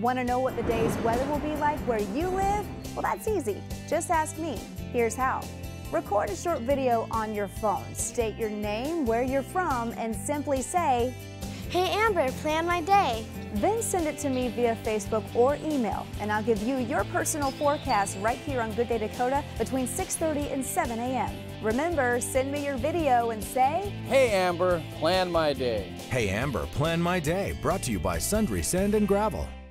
Want to know what the day's weather will be like where you live? Well, that's easy. Just ask me. Here's how. Record a short video on your phone. State your name, where you're from, and simply say, "Hey Amber, plan my day." Then send it to me via Facebook or email, and I'll give you your personal forecast right here on Good Day Dakota between 6:30 and 7 a.m. Remember, send me your video and say, "Hey Amber, plan my day." Hey Amber, plan my day. Brought to you by Sundry Sand and Gravel.